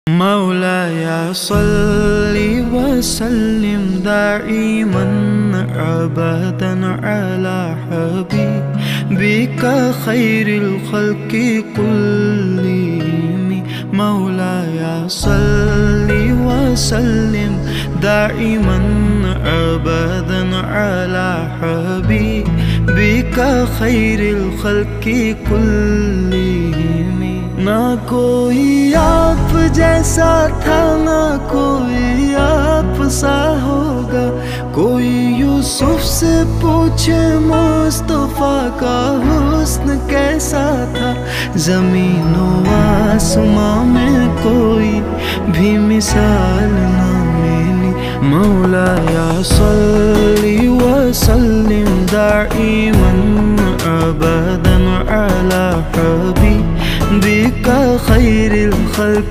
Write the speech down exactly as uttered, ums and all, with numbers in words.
مولاي صل وسلم دائما أبدا على حبيبك خير الخلق كلهم. مولاي صل وسلم دائما أبدا على حبيبك خير الخلق كلهم. ना कोई आप जैसा था, ना कोई आप सा होगा। कोई यूसुफ से पूछे मुस्तफा का हुस्न कैसा था। ज़मीन व आसमां में कोई भी मिसाल ना मिली। मौलाया सल्ली व सल्लिम दाइमन अबदन अला हबीबिका खैरिल खल्क़ि